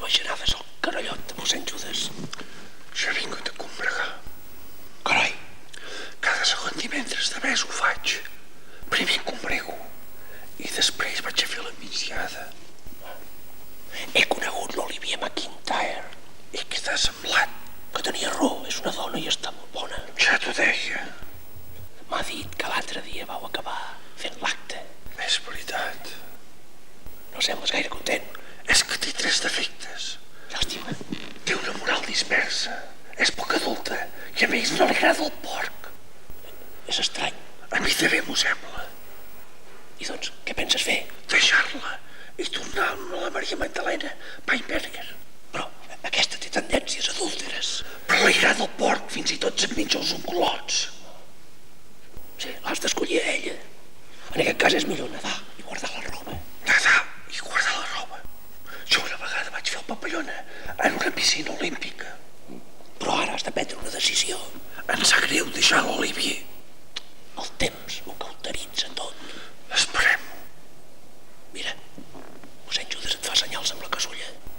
baixarades al carallot de mossèn Judes. Jo he vingut a combregar. Carai. Cada segon divendres de mes ho faig. Primer combrego i després vaig a fer la migdiada. He conegut l'Olivier McIntyre. I què t'ha semblat? Que tenia raó, és una dona i està molt bona. Ja t'ho deia. M'ha dit que l'altre dia vau acabar fent l'acte. És veritat. No sembles gaire content. És que té 3 defectes. Llàstima. Té una moral dispersa. És poc adulta i a més no li agrada el porc. És estrany. A mi també m'ho sembla. I doncs, què penses fer? Deixar-la i tornar amb la Maria Magdalena Weinberger. Però aquesta té tendències adúlteres. Però li agrada el porc, fins i tot se'n menja els ungolots. Sí, l'has d'escollir a ella. En aquest cas és millor nedar i guardar la roba. Nedar i guardar la roba. Jo una vegada vaig fer el papallona en una piscina olímpica. Però ara has de prendre una decisió. Em sap greu deixar l'Olivier. El temps ho cauteritza tot. Esperem. Mira, mossèn Judes et fa senyals amb la casulla.